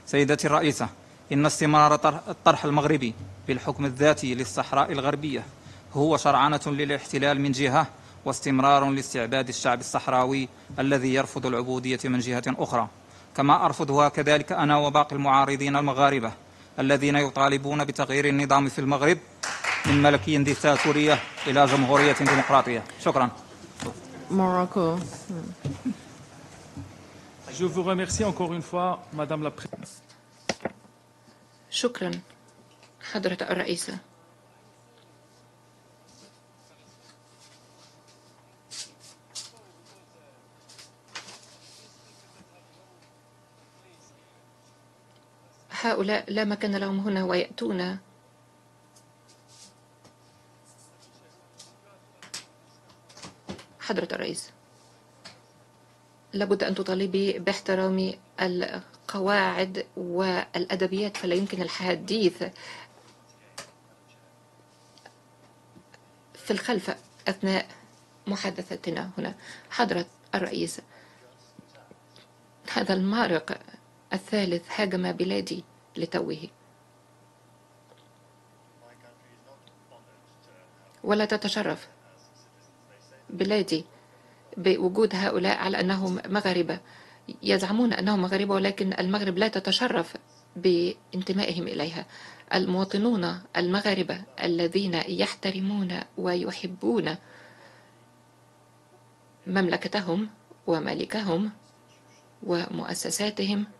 سيدتي الرئيسة، إن استمرار الطرح المغربي بالحكم الذاتي للصحراء الغربية هو شرعنة للاحتلال من جهة، واستمرار لاستعباد الشعب الصحراوي الذي يرفض العبودية من جهة أخرى. كما أرفضها كذلك أنا وباقي المعارضين المغاربة الذين يطالبون بتغيير النظام في المغرب من ملكية ديكتاتورية إلى جمهورية ديمقراطية. شكرا. Morocco. Je vous remercie encore une fois, Madame la Présidente. شكرا حضرة الرئيسة. هؤلاء لا مكان لهم هنا ويأتون حضرة الرئيس، لابد أن تطالبي باحترام القواعد والأدبيات، فلا يمكن الحديث في الخلف أثناء محادثتنا هنا. حضرة الرئيس، هذا المارق الثالث هاجم بلادي لتوه، ولا تتشرف بلادي بوجود هؤلاء على أنهم مغاربة. يزعمون أنهم مغاربة، ولكن المغرب لا تتشرف بانتمائهم إليها. المواطنون المغاربة الذين يحترمون ويحبون مملكتهم وملكهم ومؤسساتهم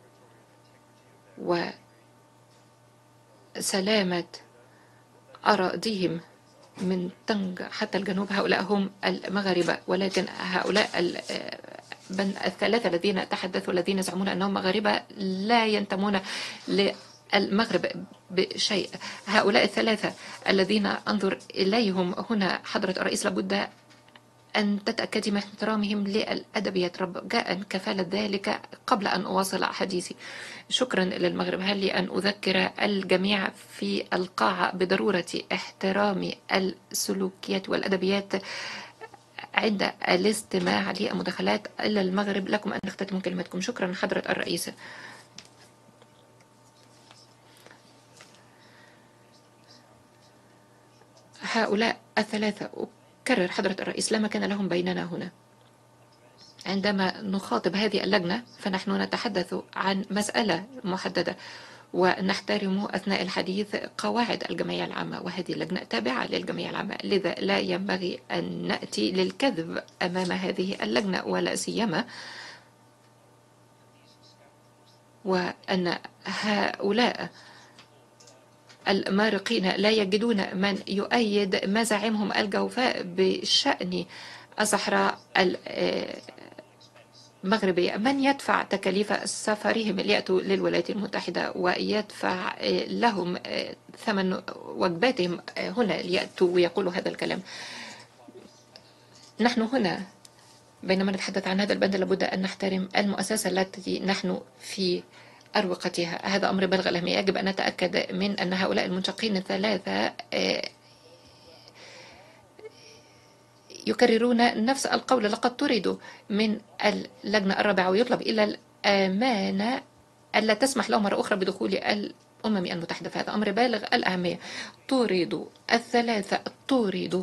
وسلامة أراضيهم من طنجة حتى الجنوب، هؤلاء هم المغاربة. ولكن هؤلاء الثلاثة الذين تحدثوا الذين يزعمون أنهم مغاربة لا ينتمون للمغرب بشيء. هؤلاء الثلاثة الذين أنظر إليهم هنا حضرة الرئيس لابد أن تتأكدي من احترامهم للأدبيات رجاء كفالة ذلك قبل أن أواصل حديثي. شكرا للمغرب. هل لي أن أذكر الجميع في القاعة بضرورة احترام السلوكيات والأدبيات عند الاستماع للمداخلات إلى المغرب. لكم أن تختتموا كلمتكم. شكرا حضرة الرئيس. هؤلاء الثلاثة أكرر حضرة الرئيس لا مكان لهم بيننا هنا. عندما نخاطب هذه اللجنة فنحن نتحدث عن مسألة محددة ونحترم أثناء الحديث قواعد الجمعية العامة، وهذه اللجنة تابعة للجمعية العامة، لذا لا ينبغي أن نأتي للكذب أمام هذه اللجنة، ولا سيما وأن هؤلاء المارقين لا يجدون من يؤيد مزاعمهم الجوفاء بشأن الصحراء المغربية. من يدفع تكاليف سفرهم ليأتوا للولايات المتحدة ويدفع لهم ثمن وجباتهم هنا ليأتوا ويقولوا هذا الكلام؟ نحن هنا بينما نتحدث عن هذا البند لابد أن نحترم المؤسسة التي نحن في أروقتها. هذا أمر بالغ الأهمية. يجب أن نتأكد من أن هؤلاء المنشقين الثلاثة يكررون نفس القول. لقد طردوا من اللجنة الرابعة ويطلب إلى الأمانة ألا تسمح لهم مرة أخرى بدخول الأمم المتحدة، فهذا أمر بالغ الأهمية. طردوا الثلاثة، طردوا،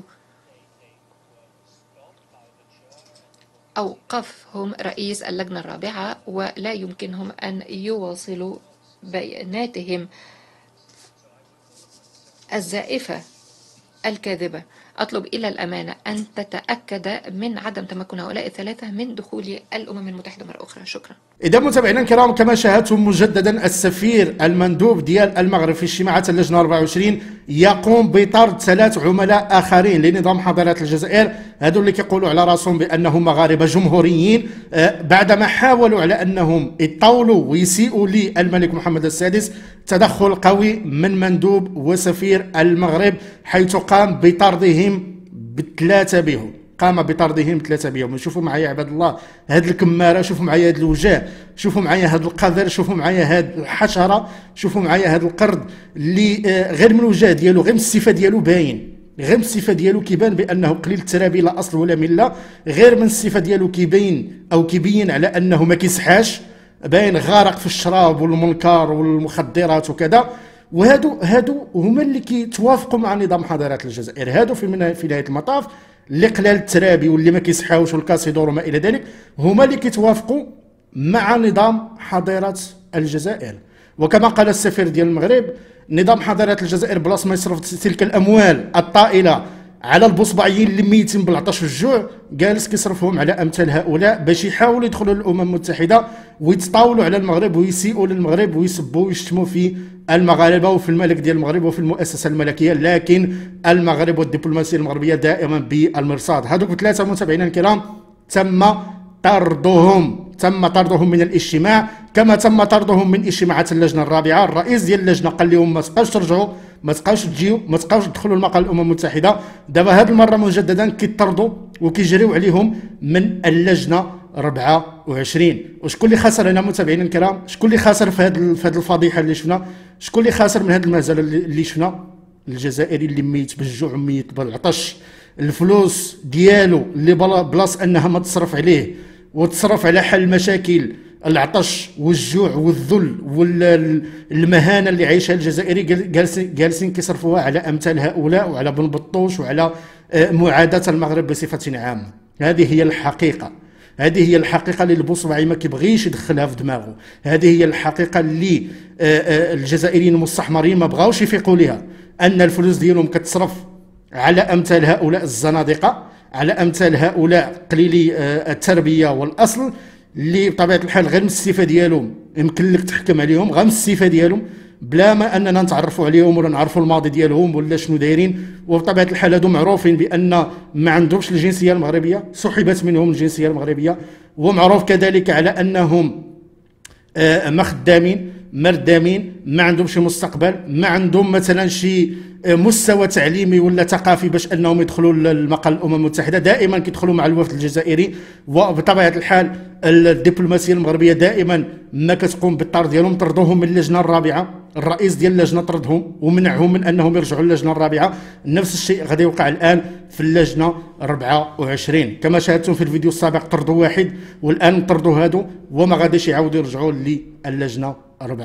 أوقفهم رئيس اللجنة الرابعة ولا يمكنهم أن يواصلوا بياناتهم الزائفة الكاذبة. أطلب إلى الأمانة أن تتأكد من عدم تمكن هؤلاء الثلاثة من دخول الأمم المتحدة مرة أخرى. شكرا. إذا متابعينا الكرام، كما شاهدتم مجددا السفير المندوب ديال المغرب في اجتماعات اللجنة 24 يقوم بطرد 3 عملاء آخرين لنظام حضارات الجزائر، هذو اللي كيقولوا على راسهم بأنهم مغاربة جمهوريين، بعدما حاولوا على أنهم يطولوا ويسيئوا للملك محمد السادس. تدخل قوي من مندوب وسفير المغرب حيث قام بطردهم بثلاثة بهم. قام بطردهم 3 بهم. شوفوا معايا عباد الله هاد الكماره، شوفوا معايا هاد الوجاه، شوفوا معايا هاد القذر، شوفوا معايا هاد الحشره، شوفوا معايا هاد القرد اللي غير من الوجاه ديالو، غير من الصفه ديالو باين، غير من الصفه ديالو كيبان بانه قليل الترابي لا اصل ولا مله، غير من الصفه ديالو كيبين او كيبين على انه ما كيصحاش. باين غارق في الشراب والمنكر والمخدرات وكذا. وهادو هما اللي كيتوافقوا مع نظام حضارات الجزائر. هادو في نهايه المطاف اللي قلال الترابي واللي ما كيصحاوش والكاسيدور وما الى ذلك هما اللي كيتوافقوا مع نظام حضارات الجزائر. وكما قال السفير ديال المغرب، نظام حضارات الجزائر بلاص ما يصرف تلك الاموال الطائله على البصبعيين اللي ميتين بالعطش والجوع، جالس كيصرفهم على امثال هؤلاء باش يحاولوا يدخلوا للامم المتحده ويتطاولوا على المغرب ويسيئوا للمغرب ويسبوا ويشتموا في المغاربه وفي الملك ديال المغرب وفي المؤسسه الملكيه. لكن المغرب والدبلوماسيه المغربيه دائما بالمرصاد. هذوك ثلاثه متابعينا الكرام تم طردهم من الاجتماع، كما تم طردهم من اجتماعات اللجنه الرابعه. الرئيس ديال اللجنه قال لهم ما تبقاوش ترجعوا، ما تبقاوش تجيو، ما تبقاوش تدخلوا المقر الامم المتحده. دابا هذه المره مجددا كيطردوا وكيجريو عليهم من اللجنه 24. وشكون اللي خسر هنا متابعينا الكرام؟ شكون اللي خسر في هذه الفضيحه اللي شفنا؟ شكون اللي خسر من هذه المهزله اللي شفنا؟ الجزائري اللي ميت بالجوع وميت بالعطش. الفلوس ديالو اللي بلاص انها ما تصرف عليه وتصرف على حل مشاكل العطش والجوع والذل والمهانه اللي عايشها الجزائري، جالسين كيصرفوها على امثال هؤلاء وعلى بن بطوش وعلى معاداه المغرب بصفه عامه. هذه هي الحقيقه. هذه هي الحقيقه اللي البوصبعي ما كيبغيش يدخلها في دماغه. هذه هي الحقيقه اللي الجزائريين المستحمرين ما بغاوش يفيقوا لها، ان الفلوس ديالهم كتصرف على امثال هؤلاء الزنادقه، على امثال هؤلاء قليلي التربيه والاصل، اللي بطبيعه الحال غير من الصفه ديالهم يمكن لك تحكم عليهم، غير من الصفه ديالهم بلا ما اننا نتعرفوا عليهم ولا نعرفوا الماضي ديالهم ولا شنو دايرين. وبطبيعه الحال هادو معروفين بان ما عندهمش الجنسيه المغربيه، سحبت منهم الجنسيه المغربيه، ومعروف كذلك على انهم ما خدامين، مردامين، ما عندهم شي مستقبل، ما عندهم مثلا شي مستوى تعليمي ولا ثقافي باش انهم يدخلوا لمقر الامم المتحده. دائما كيدخلوا مع الوفد الجزائري. وبطبيعه الحال الدبلوماسيه المغربيه دائما ما كتقوم بالطرد ديالهم. طردوهم من اللجنه الرابعه، الرئيس ديال اللجنه طردهم ومنعهم من انهم يرجعوا للجنه الرابعه. نفس الشيء غادي يوقع الان في اللجنه 24. كما شاهدتم في الفيديو السابق طردوا واحد والان طردوا هادو وما غاديش يعاودوا يرجعوا للجنه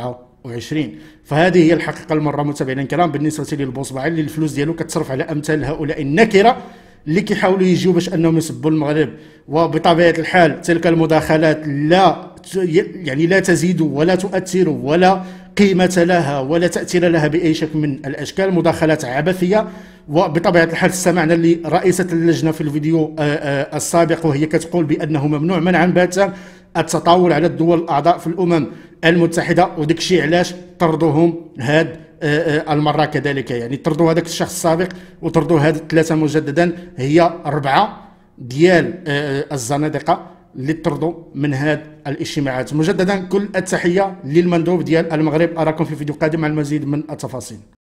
24. فهذه هي الحقيقه المره متابعينا الكرام بالنسبه للبوصبعي اللي الفلوس ديالو كتصرف على امثال هؤلاء النكره اللي كيحاولوا يجيو باش انهم يسبوا المغرب. وبطبيعه الحال تلك المداخلات لا تزيد ولا تؤثر ولا قيمه لها ولا تاثير لها باي شكل من الاشكال. مداخلات عبثيه. وبطبيعه الحال استمعنا لرئيسه اللجنه في الفيديو السابق وهي كتقول بانه ممنوع منعا باتا التطاول على الدول الاعضاء في الامم المتحده. وداك الشيء علاش طردوهم هاد المره كذلك، يعني طردوا هذاك الشخص السابق وطردوا هاد الثلاثه مجددا. هي 4 ديال الزنادقه اللي طردوا من هاد الاجتماعات. مجددا كل التحيه للمندوب ديال المغرب. اراكم في فيديو قادم مع المزيد من التفاصيل.